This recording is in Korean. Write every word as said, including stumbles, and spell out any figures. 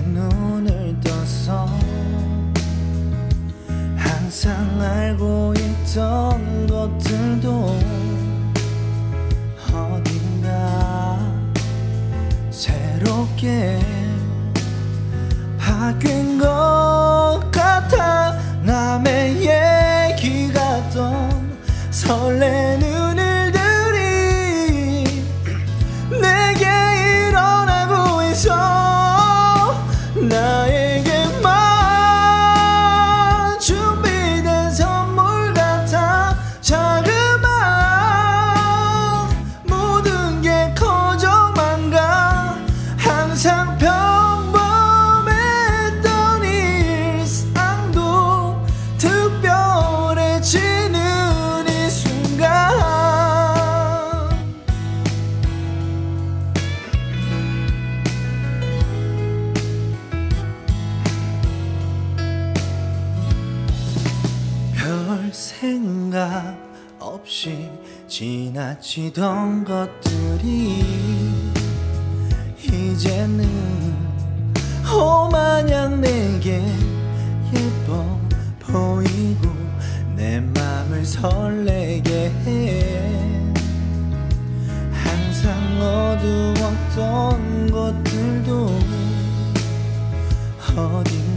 눈을 떠서 항상 알고 있던 것들도 어딘가 새롭게 바뀐 것 같아. 남의 얘기 같던 설레는 일들이 내게 일어나고 있어. 나에게만 준비된 선물 같아. 자그마한 모든 게 커져만 가. 항상 평범했던 일상도 특별해지는 이 순간. 별 생각 없이 지나치던 것들이 이제는 호마냥 내게 예뻐 보이고 내 맘을 설레게 해. 항상 어두웠던 것들도 어딘가